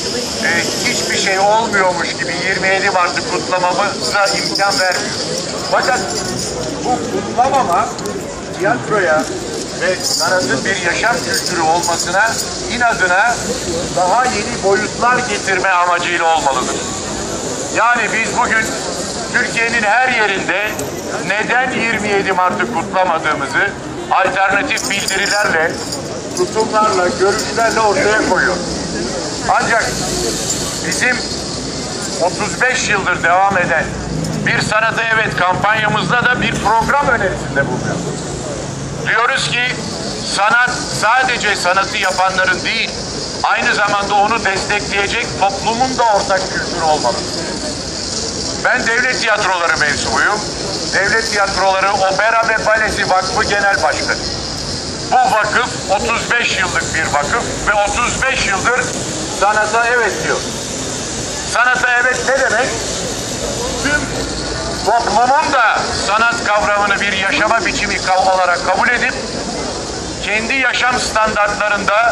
hiçbir şey olmuyormuş gibi 27 Mart'ı kutlamamıza imkan vermiyor. Fakat bu kutlamama tiyatroya ve sanatın bir yaşam kültürü olmasına inadına daha yeni boyutlar getirme amacıyla olmalıdır. Yani biz bugün Türkiye'nin her yerinde neden 27 Mart'ı kutlamadığımızı alternatif bildirilerle, tutumlarla, görüşlerle ortaya koyuyoruz. Ancak bizim 35 yıldır devam eden Bir Sanata Evet kampanyamızda da bir program önerisinde bulunuyoruz. Diyoruz ki sanat sadece sanatı yapanların değil, aynı zamanda onu destekleyecek toplumun da ortak kültürü olmalıdır. Ben Devlet Tiyatroları mensubuyum. Devlet Tiyatroları Opera ve Balesi Vakfı Genel Başkanı. Bu vakıf 35 yıllık bir vakıf ve 35 yıldır sanata evet diyor. Sanata evet ne demek? Tüm toplumun da sanat kavramını bir yaşama biçimi olarak kabul edip kendi yaşam standartlarında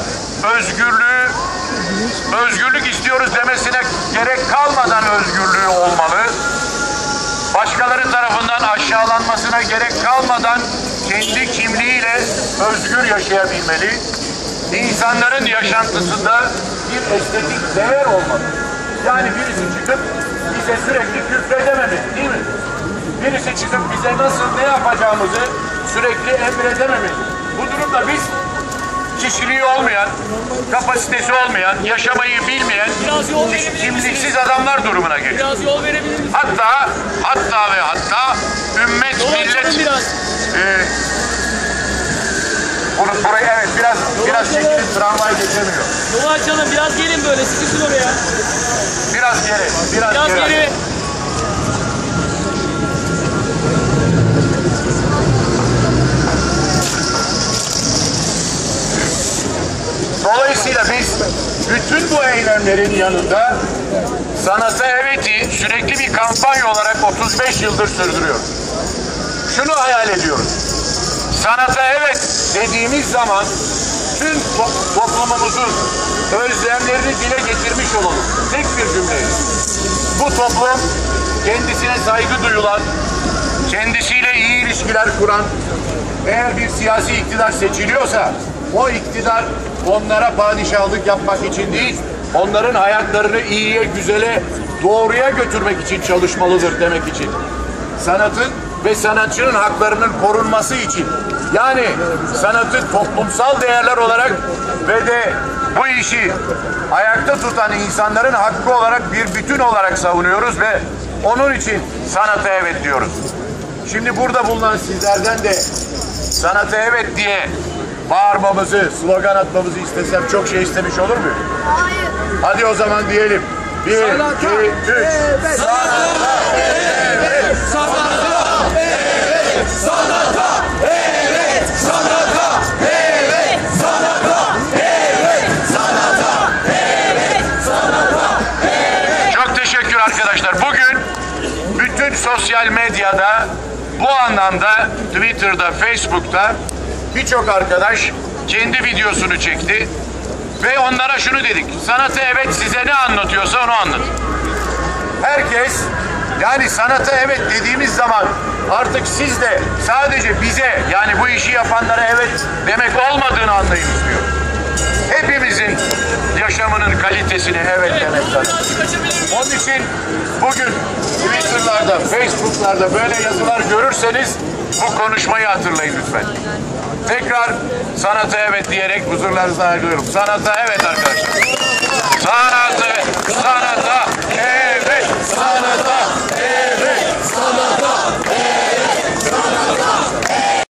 özgürlük istiyoruz demesine gerek kalmadan özgürlüğü olmalı. Başkaları tarafından aşağılanmasına gerek kalmadan kendi kimliğiyle özgür yaşayabilmeli. İnsanların yaşantısında bir estetik değer olmalı. Yani birisi çıkıp bize sürekli küfredememeli, değil mi? Birisi çıkıp bize nasıl ne yapacağımızı sürekli emredememeli. Bu durumda biz kişiliği olmayan, kapasitesi olmayan, yaşamayı bilmeyen, kimliksiz adamlar durumuna geliyor. Biraz yol verebilir misiniz? Hatta ümmet, yol millet... biraz. Burayı evet biraz çekilip tramvay geçemiyor. Yolu açalım, biraz gelin böyle, sıkışın oraya. Biraz Biraz geri. Dolayısıyla biz bütün bu eylemlerin yanında sanata evet'i sürekli bir kampanya olarak 35 yıldır sürdürüyoruz. Şunu hayal ediyoruz. Sanata evet dediğimiz zaman tüm toplumumuzun özlemlerini dile getirmiş olalım. Tek bir cümleyle. Bu toplum kendisine saygı duyulan, kendisiyle iyi ilişkiler kuran, eğer bir siyasi iktidar seçiliyorsa o iktidar onlara padişahlık yapmak için değil, onların hayatlarını iyiye, güzele, doğruya götürmek için çalışmalıdır demek için. Sanatın ve sanatçının haklarının korunması için, yani sanatı toplumsal değerler olarak ve de bu işi ayakta tutan insanların hakkı olarak bir bütün olarak savunuyoruz ve onun için sanata evet diyoruz. Şimdi burada bulunan sizlerden de sanata evet diye bağırmamızı, slogan atmamızı istesem çok şey istemiş olur muyum? Hayır. Hadi o zaman diyelim. 1, 2, 3. Sanata evet, sanata evet, sanata evet, sanata evet, sanata evet, sanata evet, sanata evet. Çok teşekkür arkadaşlar. Bugün bütün sosyal medyada bu anlamda Twitter'da, Facebook'ta birçok arkadaş kendi videosunu çekti ve onlara şunu dedik. Sanata evet size ne anlatıyorsa onu anlat. Herkes yani sanata evet dediğimiz zaman artık siz de sadece bize yani bu işi yapanlara evet demek olmadığını anlayın istiyor. Hepimizin yaşamının kalitesine evet demek lazım. Onun için bugün Twitter'larda, Facebook'larda böyle yazılar görürseniz bu konuşmayı hatırlayın lütfen. Tekrar sanata evet diyerek huzurlarınızdan ayrılıyorum. Sanata evet arkadaşlar. Sanata evet. Sanata